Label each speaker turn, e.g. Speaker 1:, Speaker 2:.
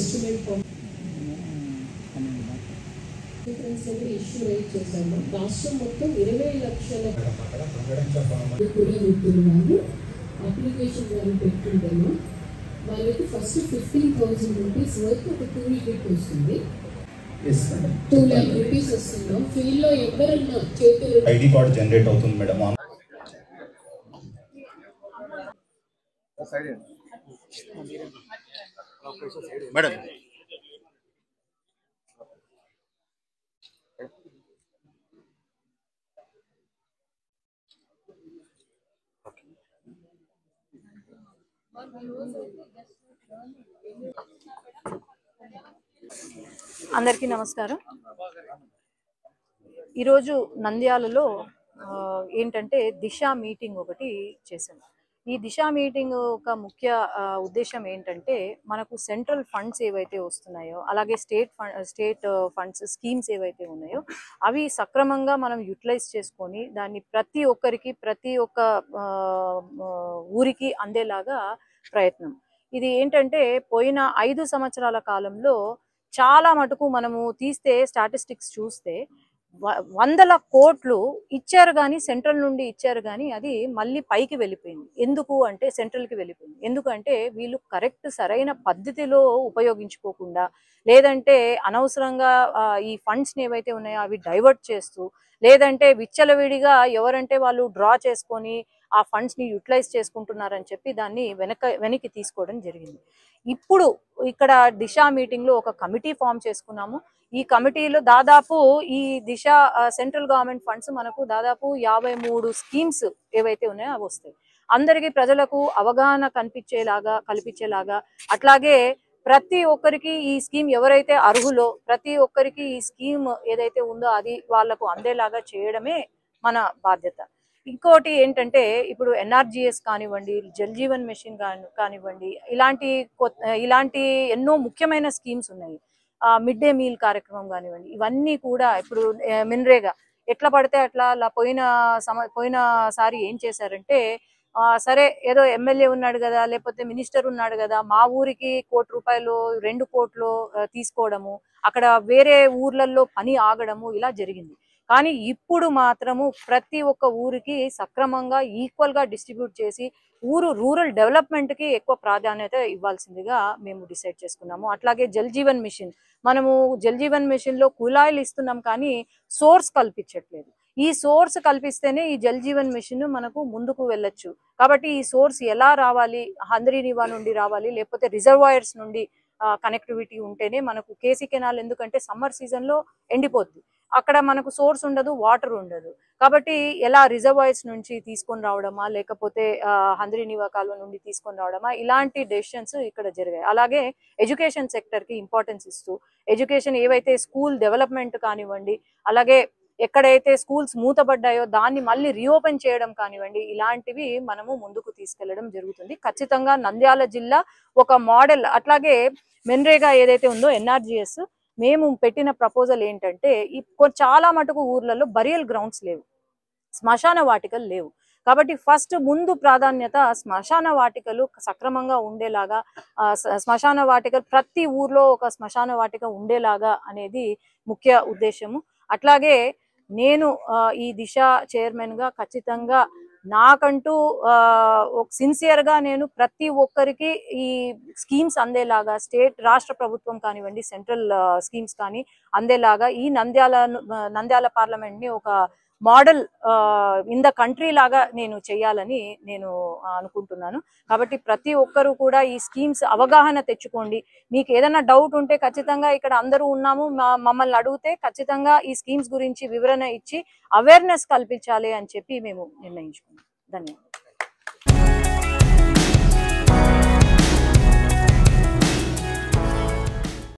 Speaker 1: Estimate issue right చేశాము. రాష్ట్రం మొత్తం 20 లక్షల కూడా వాళ్ళు అప్లికేషన్ వాళ్ళు పెట్టుకుంటాము. వాళ్ళకి ఫస్ట్ 15,000 రూపీస్ వరకు ఒక టూల్ కిట్ వస్తుంది. 2 lakh రూపీస్ వస్తున్నాం. ఫీల్డ్ లో ఎవరన్నా చేతులు
Speaker 2: ఐడి కార్డ్ జనరేట్ అవుతుంది మేడం. మేడం
Speaker 3: అందరికీ నమస్కారం. ఈరోజు నంద్యాలలో ఏంటంటే దిశ మీటింగ్ ఒకటి చేశాను. ఈ దిశ మీటింగ్ ఒక ముఖ్య ఉద్దేశం ఏంటంటే మనకు సెంట్రల్ ఫండ్స్ ఏవైతే వస్తున్నాయో అలాగే స్టేట్ ఫండ్స్ స్కీమ్స్ ఏవైతే ఉన్నాయో అవి సక్రమంగా మనం యూటిలైజ్ చేసుకొని దాన్ని ప్రతి ఒక్కరికి ప్రతి ఒక్క ఊరికి అందేలాగా ప్రయత్నం. ఇది ఏంటంటే పోయిన 5 సంవత్సరాల కాలంలో చాలా మటుకు మనము తీస్తే స్టాటిస్టిక్స్ చూస్తే 100 కోట్లు ఇచ్చారు కానీ సెంట్రల్ నుండి ఇచ్చారు కానీ అది మళ్ళీ పైకి వెళ్ళిపోయింది. ఎందుకు అంటే సెంట్రల్కి వెళ్ళిపోయింది. ఎందుకంటే వీళ్ళు కరెక్ట్ సరైన పద్ధతిలో ఉపయోగించుకోకుండా లేదంటే అనవసరంగా ఈ ఫండ్స్ని ఏవైతే ఉన్నాయో అవి డైవర్ట్ చేస్తూ లేదంటే విచ్చలవిడిగా ఎవరంటే వాళ్ళు డ్రా చేసుకొని ఆ ఫండ్స్ని యూటిలైజ్ చేసుకుంటున్నారని చెప్పి దాన్ని వెనక్కి తీసుకోవడం జరిగింది. ఇప్పుడు ఇక్కడ దిశ మీటింగ్లో ఒక కమిటీ ఫామ్ చేసుకున్నాము. ఈ కమిటీలో దాదాపు ఈ దిశ సెంట్రల్ గవర్నమెంట్ ఫండ్స్ మనకు దాదాపు 53 స్కీమ్స్ ఏవైతే ఉన్నాయో అవి వస్తాయి. అందరికీ ప్రజలకు అవగాహన కల్పించేలాగా అట్లాగే ప్రతి ఒక్కరికి ఈ స్కీమ్ ఎవరైతే అర్హులో ప్రతి ఒక్కరికి ఈ స్కీమ్ ఏదైతే ఉందో అది వాళ్లకు అందేలాగా చేయడమే మన బాధ్యత. ఇంకోటి ఏంటంటే ఇప్పుడు ఎన్ఆర్జీఎస్ కానివ్వండి, జల్ జీవన్ మిషన్ కానివ్వండి, ఇలాంటి ఎన్నో ముఖ్యమైన స్కీమ్స్ ఉన్నాయి. మిడ్ డే మీల్ కార్యక్రమం కానివ్వండి, ఇవన్నీ కూడా ఇప్పుడు మిన్రేగా ఎట్లా పడితే అట్లా పోయినసారి ఏం చేశారంటే సరే ఏదో ఎమ్మెల్యే ఉన్నాడు కదా లేకపోతే మినిస్టర్ ఉన్నాడు కదా మా ఊరికి 1 కోటి రూపాయలు 2 కోట్లు తీసుకోవడము, అక్కడ వేరే ఊర్లలో పని ఆగడము ఇలా జరిగింది. కానీ ఇప్పుడు మాత్రము ప్రతి ఒక్క ఊరికి సక్రమంగా ఈక్వల్గా డిస్ట్రిబ్యూట్ చేసి రూరల్ డెవలప్మెంట్కి ఎక్కువ ప్రాధాన్యత ఇవ్వాల్సిందిగా మేము డిసైడ్ చేసుకున్నాము. అట్లాగే జల్ జీవన్ మిషన్, మనము జల్ జీవన్ మిషన్లో కుళాయిలు ఇస్తున్నాం కానీ సోర్స్ కల్పించట్లేదు. ఈ సోర్స్ కల్పిస్తేనే ఈ జల్ జీవన్ మిషన్ మనకు ముందుకు వెళ్ళొచ్చు. కాబట్టి ఈ సోర్స్ ఎలా రావాలి, హంద్రీనివా నుండి రావాలి లేకపోతే రిజర్వాయర్స్ నుండి కనెక్టివిటీ ఉంటేనే మనకు కేసీ కెనాల్, ఎందుకంటే సమ్మర్ సీజన్లో ఎండిపోద్ది, అక్కడ మనకు సోర్స్ ఉండదు, వాటర్ ఉండదు. కాబట్టి ఎలా రిజర్వాయర్స్ నుంచి తీసుకొని రావడమా లేకపోతే హంద్రీనివా కాలువ నుండి తీసుకొని రావడమా ఇలాంటి డెసిషన్స్ ఇక్కడ జరిగాయి. అలాగే ఎడ్యుకేషన్ సెక్టర్కి ఇంపార్టెన్స్ ఇస్తూ ఎడ్యుకేషన్ ఏవైతే స్కూల్ డెవలప్మెంట్ కానివ్వండి, అలాగే ఎక్కడైతే స్కూల్స్ మూతపడ్డాయో దాన్ని మళ్ళీ రీఓపెన్ చేయడం కానివ్వండి, ఇలాంటివి మనము ముందుకు తీసుకెళ్లడం జరుగుతుంది. ఖచ్చితంగా నంద్యాల జిల్లా ఒక మోడల్. అట్లాగే మెన్రేగా ఏదైతే ఉందో ఎన్ఆర్జీఎస్ మేము పెట్టిన ప్రపోజల్ ఏంటంటే చాలా మటుకు ఊర్లలో బరియల్ గ్రౌండ్స్ లేవు, శ్మశాన వాటికలు లేవు. కాబట్టి ఫస్ట్ ముందు ప్రాధాన్యత శ్మశాన వాటికలు సక్రమంగా ఉండేలాగా, శ్మశాన వాటికలు ప్రతి ఊర్లో ఒక శ్మశాన వాటిక ఉండేలాగా అనేది ముఖ్య ఉద్దేశము. అట్లాగే నేను ఈ దిశ చైర్మన్గా ఖచ్చితంగా నాకంటూ సిన్సియర్గా నేను ప్రతి ఒక్కరికి ఈ స్కీమ్స్ అందేలాగా రాష్ట్ర ప్రభుత్వం కానివ్వండి సెంట్రల్ స్కీమ్స్ కానీ అందేలాగా ఈ నంద్యాల పార్లమెంట్ని ఒక మోడల్ ఇన్ ద కంట్రీ లాగా నేను చేయాలని నేను అనుకుంటున్నాను. కాబట్టి ప్రతి ఒక్కరూ కూడా ఈ స్కీమ్స్ అవగాహన తెచ్చుకోండి. మీకు ఏదైనా డౌట్ ఉంటే ఖచ్చితంగా ఇక్కడ అందరూ ఉన్నాము, మమ్మల్ని అడిగితే ఖచ్చితంగా ఈ స్కీమ్స్ గురించి వివరణ ఇచ్చి అవేర్నెస్ కల్పించాలి అని చెప్పి మేము నిర్ణయించుకున్నాం. ధన్యవాదాలు.